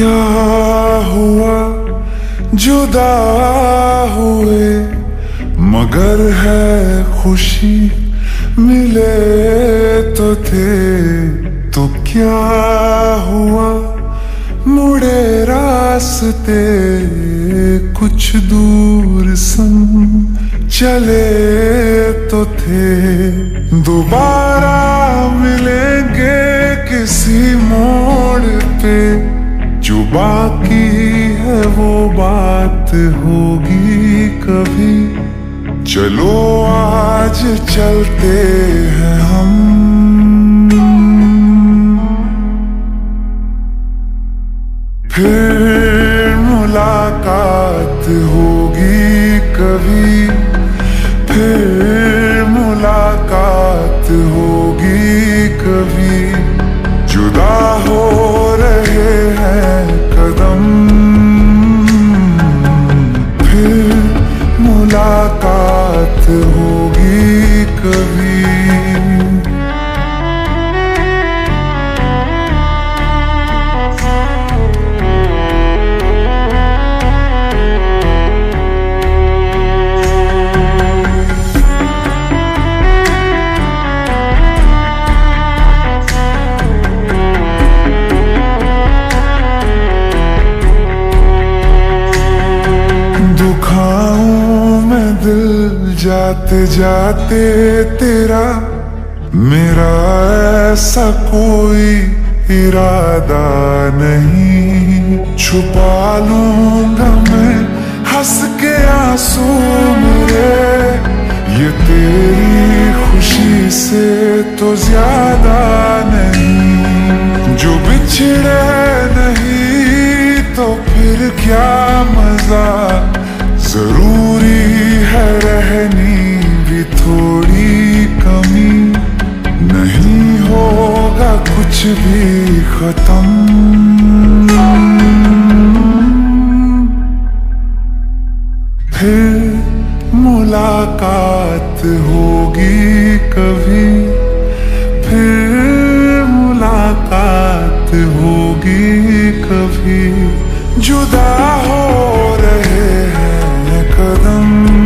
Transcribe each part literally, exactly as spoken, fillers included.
क्या हुआ जुदा हुए, मगर है खुशी मिले तो थे। तो क्या हुआ मुड़े रास्ते, कुछ दूर संग चले तो थे। दोबारा मिलेंगे किसी मोड़ पे, जो बाकी है वो बात होगी कभी। चलो आज चलते हैं हम, फिर मुलाकात होगी कभी। फिर मुलाकात होगी कभी। जुदा हो रहे हैं कदम, फिर मुलाकात होगी कभी। दुखाऊं मैं दिल जाते जाते तेरा, मेरा ऐसा कोई इरादा नहीं। छुपा लूंगा मैं हंस के आंसू मेरे, ये तेरी खुशी से तो ज्यादा नहीं। जो बिछड़े नहीं तो फिर क्या मजा, जरूरी है रहनी भी थोड़ी कमी। नहीं होगा कुछ भी खत्म, फिर मुलाकात होगी कभी। फिर मुलाकात होगी कभी। जुदा हो रहे हैं कदम,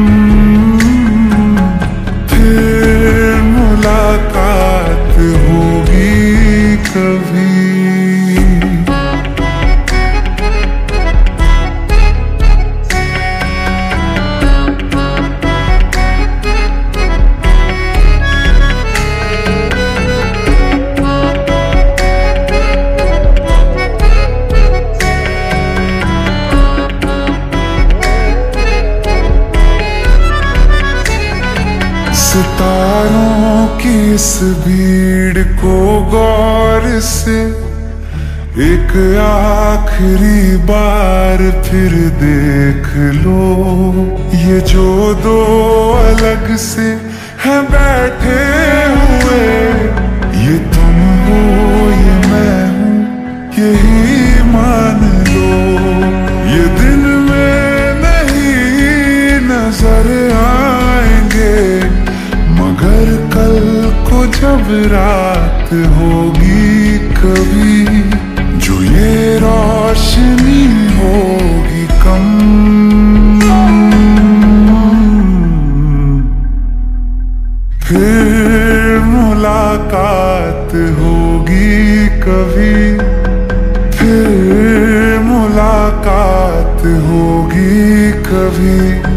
फिर मुलाकात होगी कभी। सितारों की इस भीड़ को गौर से एक आखिरी बार फिर देख लो। ये जो दो अलग से हैं बैठे हुए, ये तुम हो ये मैं हूँ यही मान लो। ये दिन में नहीं नजर आएंगे, मगर कल को जब रात होगी कभी, जो ये रोशनी होगी कम, फिर मुलाकात होगी कभी। फिर मुलाकात होगी कभी।